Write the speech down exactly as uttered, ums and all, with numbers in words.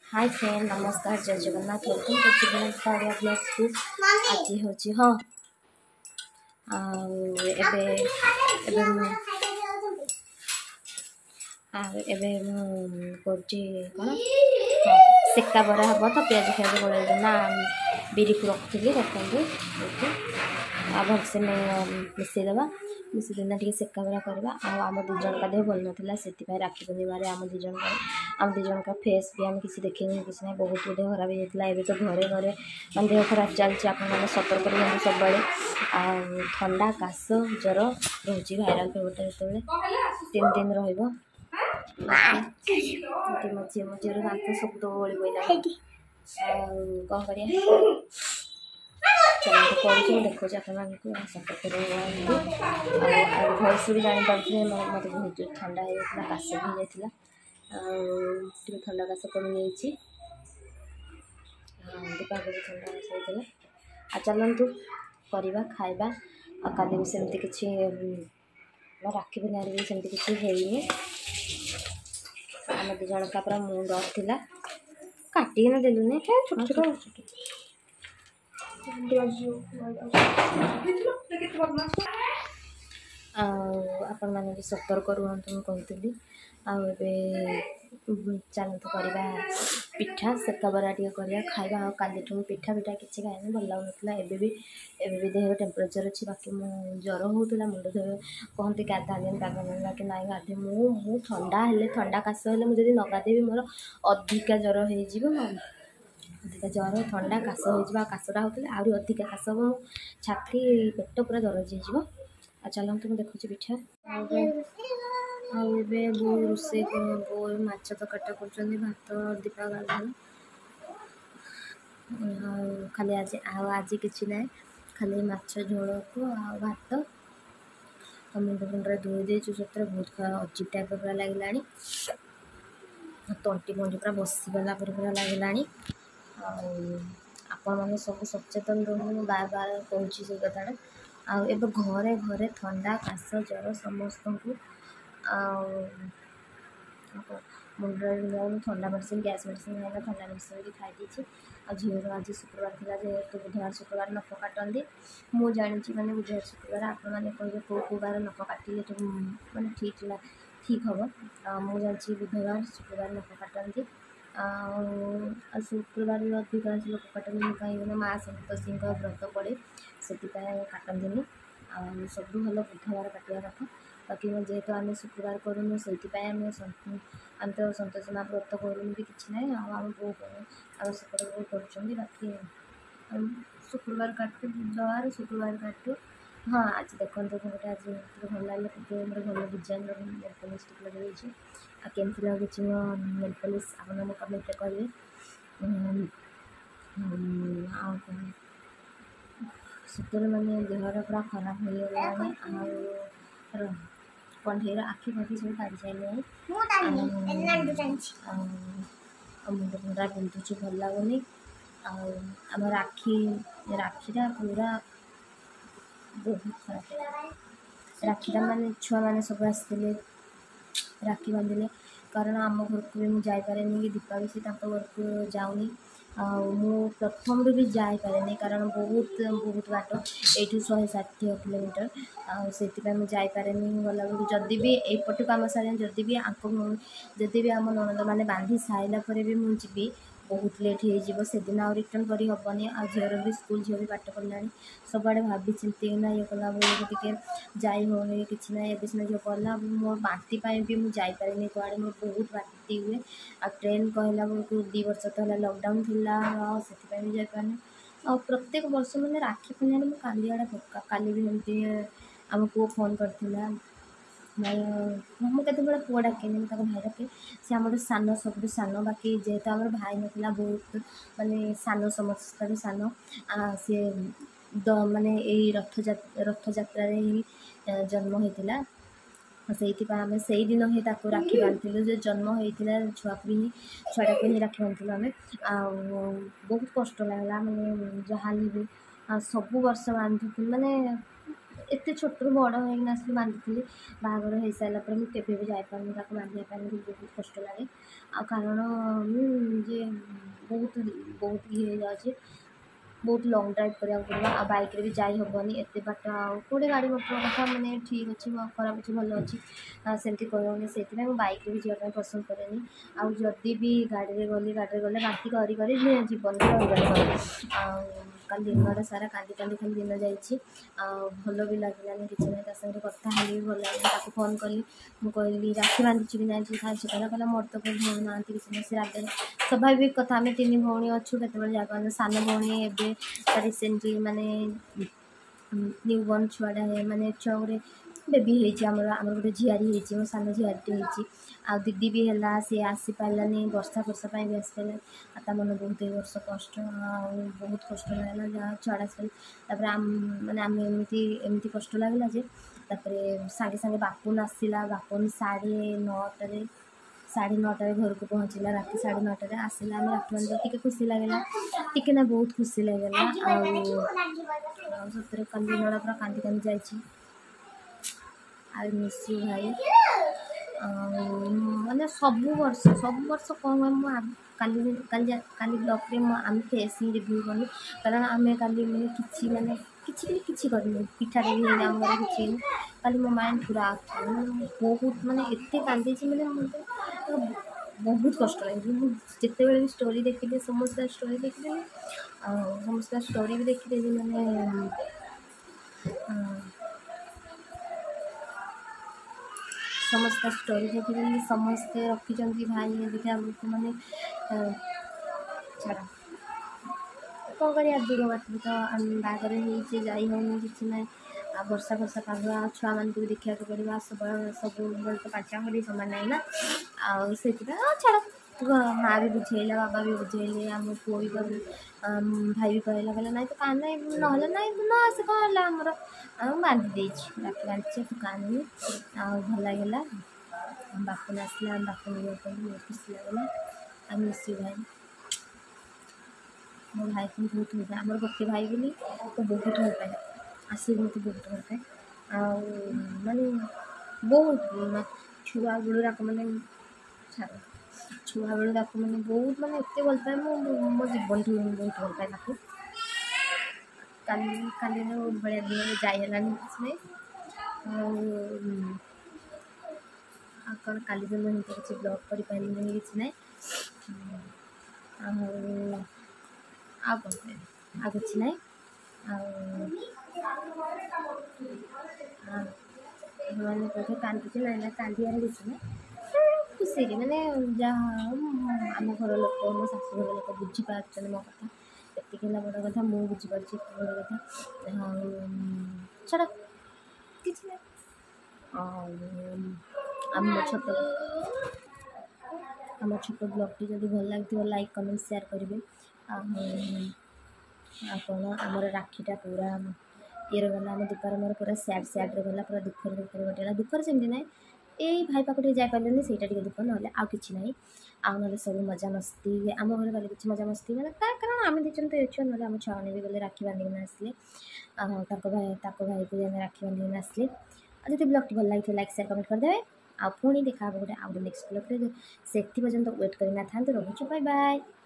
हाय friend नमस्कार जय Jagannath welcome to Kariya blog को आज हूँ हाँ एबे एबे एबे करची कौन सेका बरा हम तो प्याज फियाज गोल ना बिरी को रखी रखते भलसे मिसेदेवा मिसे देना टे सेका बरा करवा आम दीज का देह भल नाला से राखी पूर्णिमार आम दीज आम दीज का फेस भी आम किसी देखे किसी ना बहुत देह खराब होता है। तो घरे घरे मान देह खराब चलती आप सतर्क रही सब ठंडा काश ज्वर रोचे भाइराल फेवरटा जो तीन दिन रही मझे मझे दांत सब तो ओली पड़ा कौन कर चलो पढ़ी देखो आपको सतर्क भैस भी जापारे मत बहुत ठंडा होता काश भी होता ठंडा काश कमी जाइए दीपा भी ठंडा काश होता आ चलतु करवा खाଇବା काली भी सेमती किसी राखी पूर्णिमार भी सेमती किसी है आम दीज का पूरा मुंड ऑफ था काटिना देलुनि छोट छोट आपण मैंने भी सतर्क रुहतु कहती चलतु करवा पिठा सेका बरा टे करवा खाଇବା काली पिठा पिठा किसी खाए भल लगुला एबे भी एबे भी देह टेम्परेचर अच्छी बाकी मु ज्वर होता मुंड धर कहते गाधानी गाधा कि ना गाधे मु ठंडा हेले ठंडा काश हेले मुझे न गाधेबी मोर अधिका ज्वर हो अधिका ज्वर ठंडा काश हो काशटा होता आहरी अधिका काश हम मो छाती पेट पूरा दरज हो चलते मुझे देखुची पिठा आबे बो रोसे बो माछ तरकारीटा कर भात दीपा गाधा खाली आज आज कि ना खाली माछ झोल को आ भात मुंड मुंडे धोई देचु से बहुत अजीब टाइप पूरा लगे तंटी मंटी पूरा बसीगला पूरा लगे आपण मैंने सब सचेतन रही बार बार कहूँ से कथाटा आए घरे घरे ठंडा काश ज्वर समस्त को मुंडे ठंडा मेडिसिन गैस मेडिसिन है ठंडा मेडिसिन भी खाई दी आ झीर आज शुक्रवार थी जेहेतु बुधवार शुक्रवार नख काटती मुझे जानी मैंने बुधवार शुक्रवार आपण मैंने कहे कौ कौ बार नख काटिले मैंने ठीक ठीक हम मुझे बुधवार शुक्रवार नख काटती शुक्रवार अधिकांश लोक काटती कहीं माँ सप्तशी व्रत पड़े से काटती सब भल बुधवार काटा कथा बाकी जेहेतु आम शुक्रवार करूँ से आम तो सतोषी माँ व्रत करूँ भी किसी ना आम बो आम शुक्रवार कर बाकी शुक्रवार काटू बुधवार शुक्रवार काटू हाँ आज देखते गोटे आज भल लगे भल डिजाइन नेल पॉलिश लगे केमती लगे मो नेल पॉलिश आप कमेंट करेंगे सतरे मैंने देहर पूरा खराब हो गला कंठेर आखि पाखि सब काढ़ी सारे मुंड मुंडा बिंधुची भल लगुनि आम राखी राखीटा पूरा बहुत खराब राखीटा माने छुआ मैंने सब आसते राखी बांधिले कारण आम घर को भी मुझे जापारे कि दीपा भी से घर को जाऊनी मु प्रथम भी जापारे कारण बहुत बहुत बाट यू शहे षाठी किलोमीटर से मुझे गला जदि भी एपट को आम सारे जदि भी आंक जदि भी आम ननद मैंने बांधि सारा भी मुझे बहुत लेट हो दिन आ रिटर्न कर हेनी आ झीर भी स्कूल झील भी पाठ पढ़ला सब आड़े भाभी चिंती ये कला बेटे जाई होनी कि ना ये सीना झील पढ़ला मो बांति भी मुझे जापारे कड़े मोर बहुत बांति हुए आ ट्रेन कहला बेलू दी वर्ष तो है लॉकडाउन थी से भी जापारे आ प्रत्येक वर्ष मैंने राखी पूर्णिमा मुझे काली आड़े पक्का काली भी एमती आम पु फोन करता मुझे बड़े पुआ डाके भाई डाके से आम सान सब सान बाकी जेहेतु आम भाई नाला बहुत मानने सान समस्त सान सी द मानने यही रथ रथ जात्रा ही जन्म होता से आम से दिन ही राखी बांधलु जो जन्म होता छुआ को ही छुआटा को ही राखी बांधलु आम बहुत कष्ट लगला मैंने जहाँ भी सब वर्ष बांधु मानने एत छोट बड़ होना आस बांधि बाहर हो सारा मुझे भी जापारे बांधे बहुत कष्ट लगे आ कारण जे बहुत बहुत ये जाए बहुत लंग ड्राइव करा पड़ो आ बाइक रे भी जाई हेनी एत बाट आउटे गाड़ी मटर कथा मैंने ठीक अच्छे खराब अच्छे भल अच्छी सेमती कहूनी से बाइक रे भी जावाई पसंद कैनि आदि भी गाड़ी गली गाड़ी गले बांती करी करी जीवन कल दिन सारा कांदी कांदी खाली दिन जाइए भल भी लगलानी किसी ना साथ कथा हेली भल लगे फोन कली मुझे राखी बांधुची कि ना साहय कला कहला मोर तो कोई भौणी ना किसी ना से रागे स्वाभाविक कथा आम तीन भौणी अच्छु केत जाकर सान भौणी ए रिसेंटली माने न्यू बर्न छुआटा है माने छुआ गोटे बेबी होमर आम गोटे झियारी हो मो सान झियारी हो आ दीदी भी है सी आसी पारानी वर्षा वर्षा भी आसी पारा ता मन बहुत वर्ष कष्ट बहुत कष्ट लगला जहाँ छुआटा आसपर आम मैंने आम एमती एमती कष्ट लगला जे सागे सागे बापुन आसला बापुन साढ़े नौटे साढ़े नौटे घर को पहुँचला रात साढ़े नौटे आसला आम राखी बांध टी खुशी लगला टी ना बहुत खुशी लगला आतरे कल दिन पूरा कांदी कांदी जाइए आई मिस यू भाई मैंने सब वर्ष सब वर्ष कौन काली काली ब्लॉग रे आम फेस ही रिव्यू कलु कारण आम काली मैंने किसी मैंने किसी किसी करनी पिठा भी है आम घर किसी काली मो माइंड पूरा बहुत माने एत कांदी मैंने मतलब बहुत कष्ट लगे जिते बड़े भी स्टोरी देखिए समस्त स्टोरी देखिए समस्त स्टोरी भी देखिए मैंने समस्त स्टोरी देखिए समस्ते रखी भाई देखा मैंने छाड़ा कौन कर दूर बात तो बागर हो जाई होनी किसी ना आ वर्षा वर्षा पाग छुआ मान भी देखा पड़ा सब सब तो पाचा पड़ी सामान ना ना आसे छाड़ माँ भी बुझेला बाबा भी बुझेले आम पु भी भाई भी कहला कहला ना तो कान ना ना ना से कहला आमर बांधी देची राखी बांधी तू कानी आ भल लगला बापुन आसला बापुन बहुत खुशी लगला आ मिस यू भाई मो भाई को बहुत भल पाए आमर गोटे भाई बोली तो बहुत भल पाए आसी मत बहुत भल पाए आ माने बहुत छुआ बेलू मैंने छाड़ छुआ बेलू मैंने बहुत माने एत भल पाए मो जीवन ठूँ बहुत भल पाए काली काली बड़े दिन जाइलानी किसी कौन काली दिन में किसी ब्लॉग कर पारे किसी ना आ कौन आ कि ना मैंने कौटे कांदी ना ना कांदार किसी ना खुशी मैंने जहाँ आम घर लोक मो शाशु घर लोक बुझीपार मो कथा एतिक बड़ कथा मुझे बुझीपार बड़ कथा छाड़ किसी ना आम छोट आम छोट ब्लॉग जब भल लगे लाइक कमेंट शेयर करेंगे कौन आमर राखीटा पूरा ये गला आम दुपार मोर पूरा सैड सैड्रे गला पूरा दुखर दुखर घटेगा दुखर सेमती ना यही भाई पाक जापारे से दुख ना आउ कि ना आउ ना सब मजा मस्ती आम घर गले किसी मजा मस्ती मैंने कारण आम दीजन तो अच्छे ना आम छुआ भी गले राखी बांधिकी आसले भाई भाई को राखी बांधिकी आसले जब ब्लॉग भल लगे लाइक शेयर कमेंट करदे आ पुणी देखा गोटे आउ नेक्स्ट ब्लॉग से पर्यंत वेट करना था रोचे बाय बाय।